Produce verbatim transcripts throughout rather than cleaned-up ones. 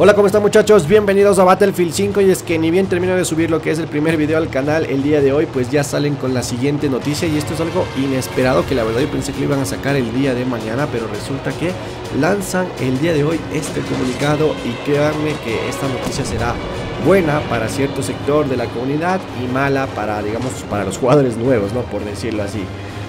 Hola, ¿cómo están, muchachos? Bienvenidos a Battlefield cinco. Y es que ni bien termino de subir lo que es el primer video al canal el día de hoy, pues ya salen con la siguiente noticia. Y esto es algo inesperado, que la verdad yo pensé que lo iban a sacar el día de mañana, pero resulta que lanzan el día de hoy este comunicado. Y créanme que esta noticia será buena para cierto sector de la comunidad y mala para, digamos, para los jugadores nuevos, ¿no? Por decirlo así.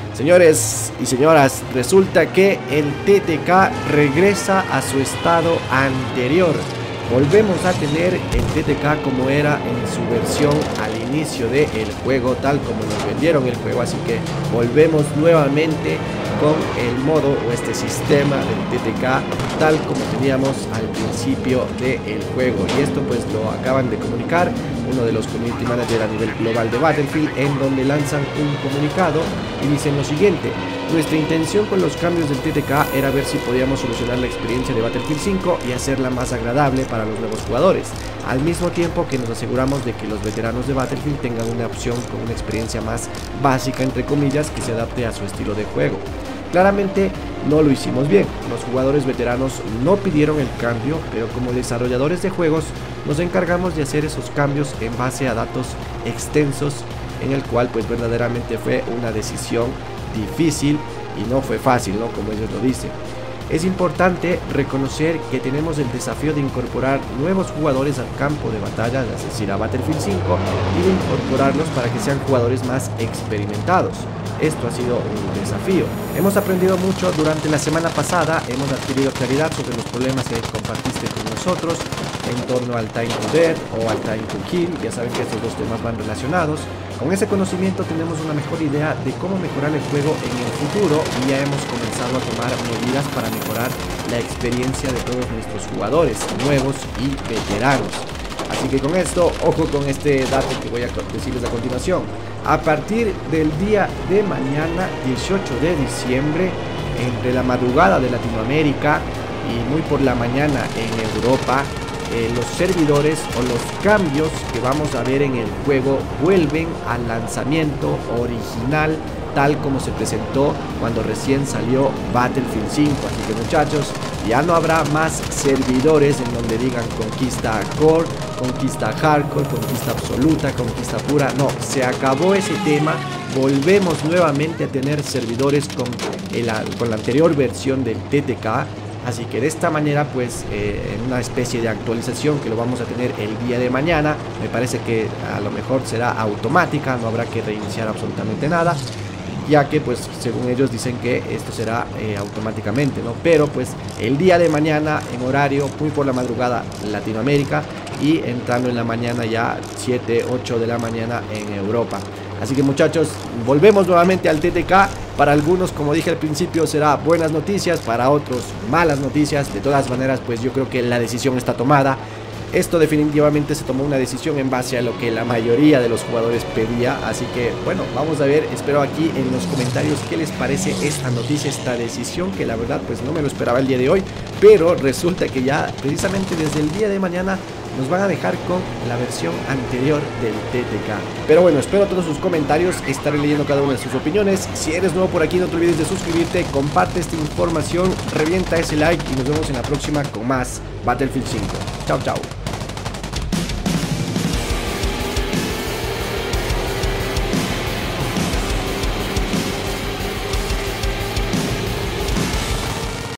Señores y señoras, resulta que el T T K regresa a su estado anterior. Volvemos a tener el T T K como era en su versión al inicio del juego, tal como nos vendieron el juego. Así que volvemos nuevamente con el modo o este sistema del T T K tal como teníamos al principio del juego. Y esto pues lo acaban de comunicar uno de los community managers a nivel global de Battlefield, en donde lanzan un comunicado y dicen lo siguiente: nuestra intención con los cambios del T T K era ver si podíamos solucionar la experiencia de Battlefield cinco y hacerla más agradable para los nuevos jugadores, al mismo tiempo que nos aseguramos de que los veteranos de Battlefield tengan una opción con una experiencia más básica, entre comillas, que se adapte a su estilo de juego. Claramente no lo hicimos bien, los jugadores veteranos no pidieron el cambio, pero como desarrolladores de juegos nos encargamos de hacer esos cambios en base a datos extensos, en el cual pues verdaderamente fue una decisión difícil y no fue fácil, ¿no? Como ellos lo dicen. Es importante reconocer que tenemos el desafío de incorporar nuevos jugadores al campo de batalla, es decir, a Battlefield cinco, y de incorporarlos para que sean jugadores más experimentados. Esto ha sido un desafío. Hemos aprendido mucho durante la semana pasada, hemos adquirido claridad sobre los problemas que compartiste con nosotros en torno al time to death o al time to kill. Ya saben que estos dos temas van relacionados. Con ese conocimiento tenemos una mejor idea de cómo mejorar el juego en el futuro y ya hemos comenzado a tomar medidas para mejorar la experiencia de todos nuestros jugadores, nuevos y veteranos. Así que con esto, ojo con este dato que voy a decirles a continuación. A partir del día de mañana, dieciocho de diciembre, entre la madrugada de Latinoamérica y muy por la mañana en Europa, eh, los servidores o los cambios que vamos a ver en el juego vuelven al lanzamiento original, tal como se presentó cuando recién salió Battlefield cinco. Así que, muchachos, ya no habrá más servidores en donde digan conquista core, conquista hardcore, conquista absoluta, conquista pura. No, se acabó ese tema. Volvemos nuevamente a tener servidores con, el, con la anterior versión del T T K. Así que de esta manera, pues, eh, en una especie de actualización que lo vamos a tener el día de mañana, me parece que a lo mejor será automática, no habrá que reiniciar absolutamente nada, ya que pues según ellos dicen que esto será eh, automáticamente, ¿no? Pero pues el día de mañana en horario muy por la madrugada Latinoamérica y entrando en la mañana ya siete, ocho de la mañana en Europa. Así que, muchachos, volvemos nuevamente al T T K. Para algunos, como dije al principio, será buenas noticias, para otros malas noticias. De todas maneras, pues yo creo que la decisión está tomada. Esto definitivamente se tomó una decisión en base a lo que la mayoría de los jugadores pedía. Así que, bueno, vamos a ver. Espero aquí en los comentarios qué les parece esta noticia, esta decisión, que la verdad pues no me lo esperaba el día de hoy. Pero resulta que ya precisamente desde el día de mañana nos van a dejar con la versión anterior del T T K. Pero bueno, espero todos sus comentarios, estaré leyendo cada una de sus opiniones. Si eres nuevo por aquí, no te olvides de suscribirte, comparte esta información, revienta ese like y nos vemos en la próxima con más Battlefield cinco. Chao, chao.